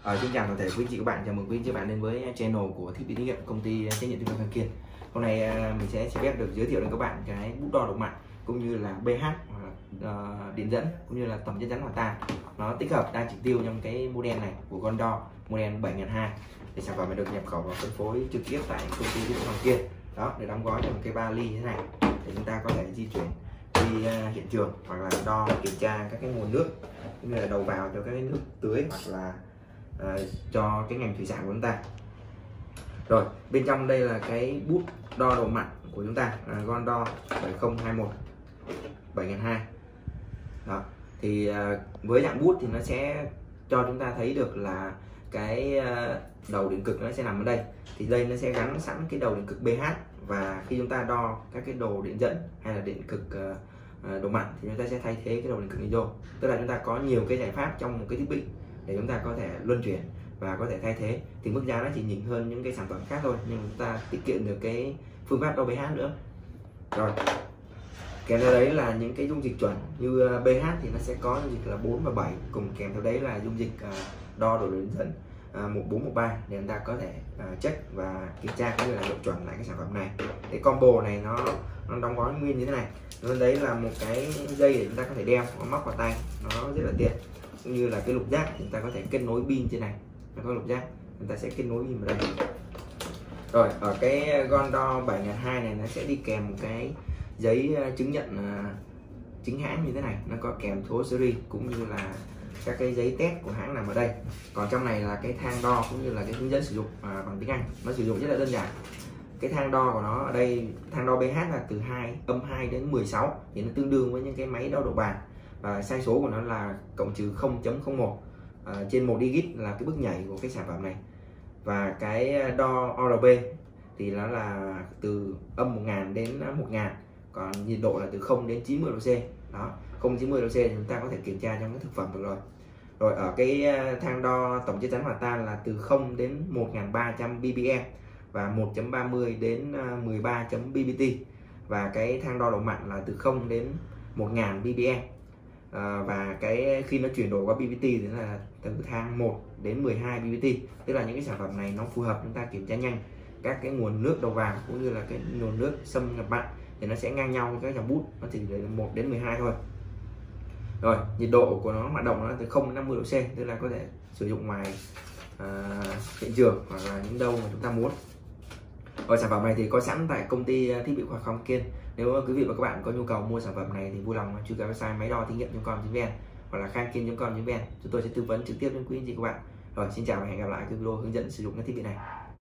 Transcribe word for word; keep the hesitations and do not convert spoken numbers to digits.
À, xin chào toàn thể quý anh chị các bạn, chào mừng quý anh chị các bạn đến với channel của thiết bị thí nghiệm công ty trách nhiệm hữu hạn Khang Kiên. Hôm nay mình sẽ xin phép được giới thiệu đến các bạn cái bút đo độ mặn cũng như là pH hoặc là uh, điện dẫn cũng như là tầm chất rắn hòa tan. Nó tích hợp đa chỉ tiêu trong cái model này của con đo model bảy nghìn hai trăm. Thì sản phẩm này được nhập khẩu và phân phối trực tiếp tại công ty trách nhiệm Khang Kiên. Đó, để đóng gói trong một cái vali như thế này để chúng ta có thể di chuyển đi uh, hiện trường hoặc là đo kiểm tra các cái nguồn nước cũng như là đầu vào cho các cái nước tưới hoặc là À, cho cái ngành thủy sản của chúng ta. Rồi bên trong đây là cái bút đo độ mặn của chúng ta, à, Gondor bảy không hai một bảy nghìn hai trăm. Đó thì à, với dạng bút thì nó sẽ cho chúng ta thấy được là cái à, đầu điện cực nó sẽ nằm ở đây. Thì đây nó sẽ gắn sẵn cái đầu điện cực pH, và khi chúng ta đo các cái đồ điện dẫn hay là điện cực à, độ mặn thì chúng ta sẽ thay thế cái đầu điện cực này vô. Tức là chúng ta có nhiều cái giải pháp trong một cái thiết bị để chúng ta có thể luân chuyển và có thể thay thế. Thì mức giá nó chỉ nhỉnh hơn những cái sản phẩm khác thôi, nhưng chúng ta tiết kiệm được cái phương pháp đo pH nữa. Rồi kèm theo đấy là những cái dung dịch chuẩn như pH thì nó sẽ có dung dịch là bốn và bảy, cùng kèm theo đấy là dung dịch đo độ điện dẫn một bốn một ba để chúng ta có thể check và kiểm tra cũng như là độ chuẩn lại cái sản phẩm này. Cái combo này nó nó đóng gói nguyên như thế này. Nên đấy là một cái dây để chúng ta có thể đeo, nó móc vào tay, nó rất là tiện. Cũng như là cái lục giác chúng ta có thể kết nối pin trên này, nó có lục giác chúng ta sẽ kết nối pin vào đây. Rồi ở cái Gondor bảy nghìn hai trăm này nó sẽ đi kèm một cái giấy chứng nhận chính hãng như thế này, nó có kèm số series cũng như là các cái giấy test của hãng nằm ở đây. Còn trong này là cái thang đo cũng như là cái hướng dẫn sử dụng à, bằng tiếng Anh. Nó sử dụng rất là đơn giản. Cái thang đo của nó ở đây, thang đo pH là từ hai âm hai đến mười sáu, thì nó tương đương với những cái máy đo độ bàn. Và sai số của nó là cộng trừ không chấm không một, à, trên một digit là cái bước nhảy của cái sản phẩm này. Và cái đo o rờ pê thì nó là từ âm một nghìn đến một nghìn, còn nhiệt độ là từ không đến chín mươi độ C. Đó, không đến chín mươi độ C thì chúng ta có thể kiểm tra trong cái thực phẩm được rồi. Rồi ở cái thang đo tổng chất rắn hòa tan là từ không đến một nghìn ba trăm ppm và một chấm ba mươi đến mười ba chấm ppt. Và cái thang đo độ mặn là từ không đến một nghìn ppm. À, và cái khi nó chuyển đổi qua ppt thì là từ thang một đến mười hai ppt. Tức là những cái sản phẩm này nó phù hợp chúng ta kiểm tra nhanh các cái nguồn nước đầu vào cũng như là cái nguồn nước xâm nhập mặn, thì nó sẽ ngang nhau với các dòng bút, nó chỉ từ một đến mười hai thôi. Rồi nhiệt độ của nó hoạt động nó từ không đến năm mươi độ C, tức là có thể sử dụng ngoài à, hiện trường hoặc là những đâu mà chúng ta muốn. Rồi sản phẩm này thì có sẵn tại công ty thiết bị khoa học Khang Kiên. Nếu quý vị và các bạn có nhu cầu mua sản phẩm này thì vui lòng truy cập website máy đo thí nghiệm chấm com chấm vn hoặc là khang kiên chấm com chấm vn, chúng tôi sẽ tư vấn trực tiếp đến quý anh chị các bạn. Rồi xin chào và hẹn gặp lại cái video hướng dẫn sử dụng cái thiết bị này.